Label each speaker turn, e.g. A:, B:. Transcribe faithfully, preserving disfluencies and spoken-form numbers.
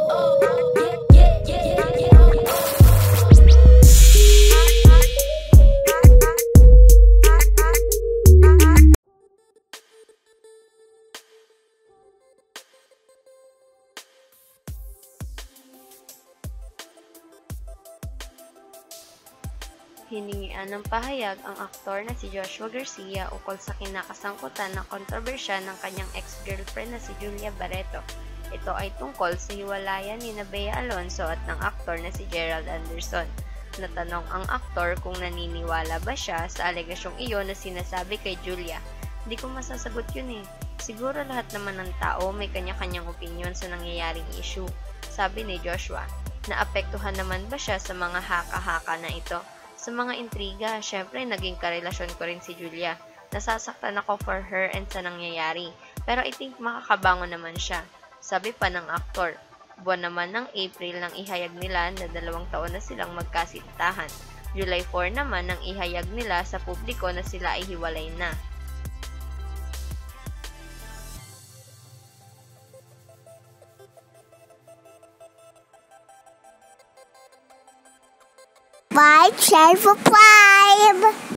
A: Hiningian ng pahayag ang aktor na si Joshua Garcia ukol sa kinakasangkutan ng kontrobersya ng kanyang ex-girlfriend na si Julia Barreto. Ito ay tungkol sa hiwalayan ni Bea Alonzo at ng aktor na si Gerald Anderson. Natanong ang aktor kung naniniwala ba siya sa alegasyong iyon na sinasabi kay Julia. Hindi ko masasagot yun eh. Siguro lahat naman ng tao may kanya-kanyang opinyon sa nangyayaring issue. Sabi ni Joshua, naapektuhan naman ba siya sa mga haka-haka na ito? Sa mga intriga, syempre naging karelasyon ko rin si Julia. Nasasaktan ako for her and sa nangyayari. Pero I think makakabangon naman siya. Sabi pa ng aktor, buwan naman ng April nang ihayag nila na dalawang taon na silang magkasintahan. July fourth naman nang ihayag nila sa publiko na sila ay hiwalay na.
B: Five, share for five.